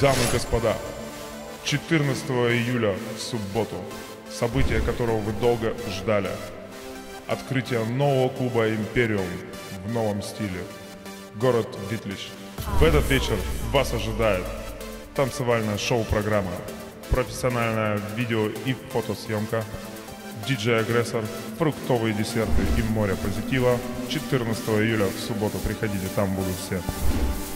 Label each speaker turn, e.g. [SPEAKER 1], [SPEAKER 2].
[SPEAKER 1] Дамы и господа, 14 июля в субботу, событие которого вы долго ждали. Открытие нового клуба «Империум» в новом стиле. Город Витлич. В этот вечер вас ожидает танцевальная шоу-программа, профессиональная видео и фотосъемка, диджей-агрессор, фруктовые десерты и море позитива. 14 июля в субботу приходите, там будут все.